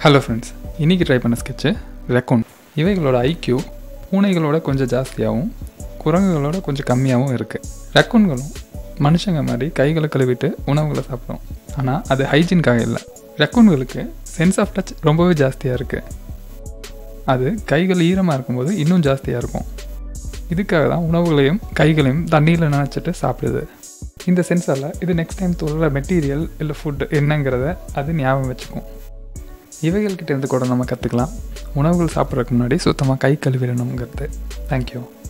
Hello friends, இன்றைக்கி try பண்ண sketch raccoon. இவைகளோட ஐக்யூ பூனைகளோட கொஞ்சம் ஜாஸ்தியாகவும் குரங்குகளோட கொஞ்சம் கம்மியாகவும் இருக்குது. ரெக்கூன்களும் மனுஷங்க மாதிரி கைகளை கழுவிட்டு உணவுகளை சாப்பிடும். ஆனால் அது ஹைஜீனுக்காக இல்லை. ரெக்கூன்களுக்கு சென்ஸ் ஆஃப் டச் ரொம்பவே ஜாஸ்தியாக இருக்குது. அது கைகள் ஈரமாக இருக்கும்போது இன்னும் ஜாஸ்தியாக இருக்கும். இதுக்காக தான் உணவுகளையும் கைகளையும் தண்ணியில் நினச்சிட்டு சாப்பிடுது. இந்த சென்சாரில் இது நெக்ஸ்ட் டைம் தொடுற மெட்டீரியல் இல்லை ஃபுட் என்னங்கிறத அது ஞாபகம் வச்சுக்கும். இவைகள்கிட்ட இருந்து கூட நம்ம கற்றுக்கலாம். உணவுகள் சாப்பிட்றதுக்கு முன்னாடி சுத்தமாக கை கழுவிடணுங்கிறது. தேங்க்யூ.